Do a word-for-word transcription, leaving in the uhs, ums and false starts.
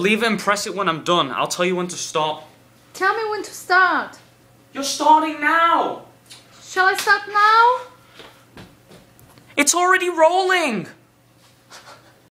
Leave it and press it when I'm done. I'll tell you when to stop. Tell me when to start. You're starting now! Shall I start now? It's already rolling!